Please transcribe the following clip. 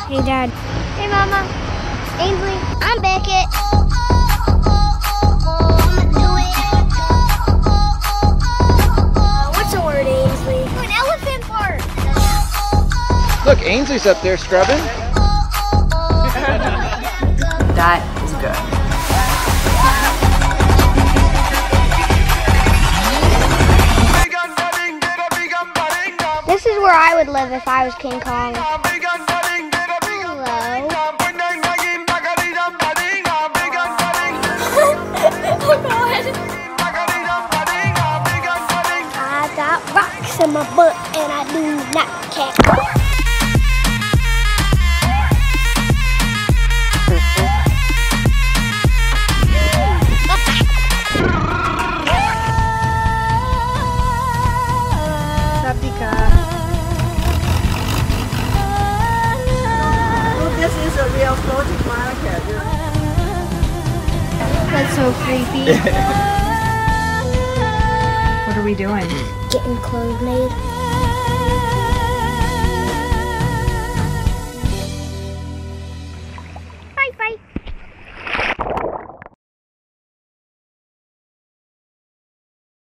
Hey, Dad. Hey, Mama. Ainsley. I'm Beckett. What's the word, Ainsley? An elephant part. Look, Ainsley's up there scrubbing. That is good. This is where I would live if I was King Kong. Hello. Oh God. I got rocks in my butt and I do not care. This is a real floating market. That's so creepy. What are we doing? Getting clothes made.